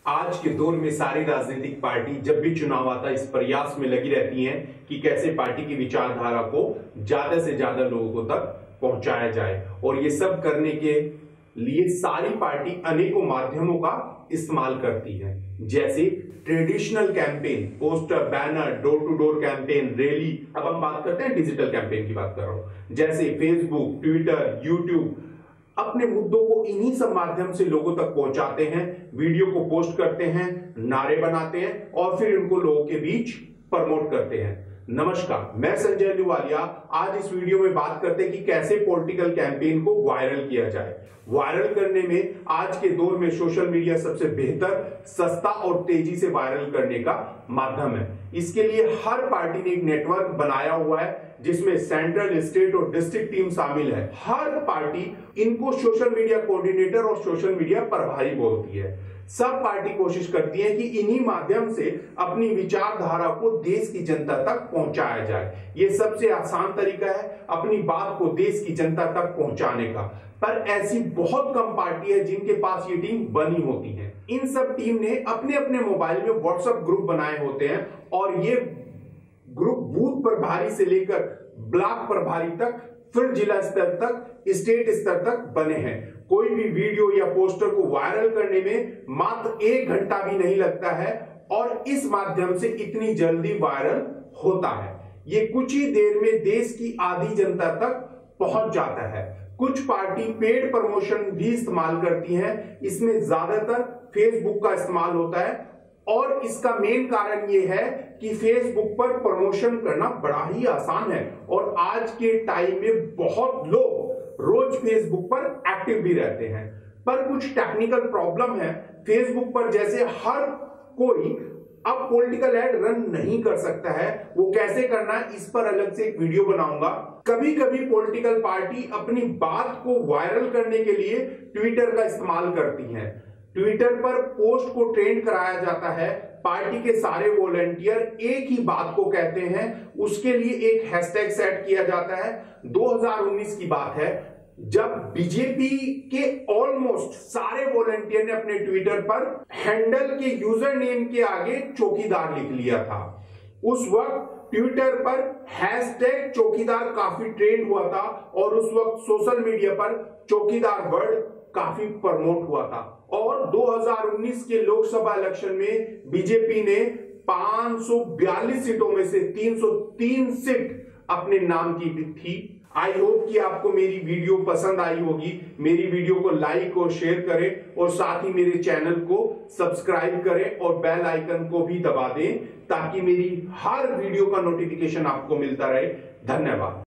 आज के दौर में सारी राजनीतिक पार्टी जब भी चुनाव आता है इस प्रयास में लगी रहती हैं कि कैसे पार्टी की विचारधारा को ज्यादा से ज्यादा लोगों तक पहुंचाया जाए। और ये सब करने के लिए सारी पार्टी अनेकों माध्यमों का इस्तेमाल करती है, जैसे traditional campaign, poster, banner, door to door campaign, rally. अब हम बात करते हैं डिजिटल कैंपेन की बात कर रहा हूं, जैसे फेसबुक, ट्विटर, यूट्यूब। अपने मुद्दों को इन्हीं सब माध्यम से लोगों तक पहुंचाते हैं, वीडियो को पोस्ट करते हैं, नारे बनाते हैं और फिर इनको लोगों के बीच प्रमोट करते हैं। नमस्कार, मैं संजय अहलूवालिया। आज इस वीडियो में बात करते हैं कि कैसे पॉलिटिकल कैंपेन को वायरल किया जाए। वायरल करने में आज के दौर में सोशल मीडिया सबसे बेहतर, सस्ता और तेजी से वायरल करने का माध्यम है। इसके लिए हर पार्टी ने एक नेटवर्क बनाया हुआ है जिसमें सेंट्रल, स्टेट और डिस्ट्रिक्ट टीम शामिल है। हर पार्टी इनको सोशल मीडिया कोऑर्डिनेटर और सोशल मीडिया प्रभारी बोलती है। सब पार्टी कोशिश करती है कि इन्हीं माध्यम से अपनी विचारधारा को देश की जनता तक पहुंचाया जाए। ये सबसे आसान तरीका है अपनी बात को देश की जनता तक पहुंचाने का। पर ऐसी बहुत कम पार्टी है जिनके पास ये टीम बनी होती है। इन सब टीम ने अपने अपने मोबाइल में व्हाट्सएप ग्रुप बनाए होते हैं और ये ग्रुप बूथ प्रभारी से लेकर ब्लॉक प्रभारी तक, फिर जिला स्तर तक, स्टेट स्तर तक बने हैं। कोई भी वीडियो या पोस्टर को वायरल करने में मात्र 1 घंटा भी नहीं लगता है और इस माध्यम से इतनी जल्दी वायरल होता है। ये कुछ ही देर में देश की आधी जनता तक पहुंच जाता है। कुछ पार्टी पेड प्रमोशन भी इस्तेमाल करती हैं। इसमें ज्यादातर फेसबुक का इस्तेमाल होता है और इसका मेन कारण यह है कि फेसबुक पर प्रमोशन करना बड़ा ही आसान है और आज के टाइम में बहुत लोग रोज फेसबुक पर एक्टिव भी रहते हैं। पर कुछ टेक्निकल प्रॉब्लम है। फेसबुक पर जैसे हर कोई अब पॉलिटिकल एड रन नहीं कर सकता है। वो कैसे करना है इस पर अलग से एक वीडियो बनाऊंगा। कभी कभी पॉलिटिकल पार्टी अपनी बात को वायरल करने के लिए ट्विटर का इस्तेमाल करती है। ट्विटर पर पोस्ट को ट्रेंड कराया जाता है। पार्टी के सारे वॉलंटियर एक ही बात को कहते हैं, उसके लिए एक हैशटैग सेट किया जाता है। 2019 की बात है जब बीजेपी के ऑलमोस्ट सारे वॉलंटियर ने अपने ट्विटर पर हैंडल के यूजर नेम के आगे चौकीदार लिख लिया था। उस वक्त ट्विटर पर हैशटैग चौकीदार काफी ट्रेंड हुआ था और उस वक्त सोशल मीडिया पर चौकीदार वर्ड काफी प्रमोट हुआ था। और 2019 के लोकसभा इलेक्शन में बीजेपी ने 542 सीटों में से 303 सीट अपने नाम की थी। आई होप कि आपको मेरी वीडियो पसंद आई होगी। मेरी वीडियो को लाइक और शेयर करें और साथ ही मेरे चैनल को सब्सक्राइब करें और बेल आइकन को भी दबा दें ताकि मेरी हर वीडियो का नोटिफिकेशन आपको मिलता रहे। धन्यवाद।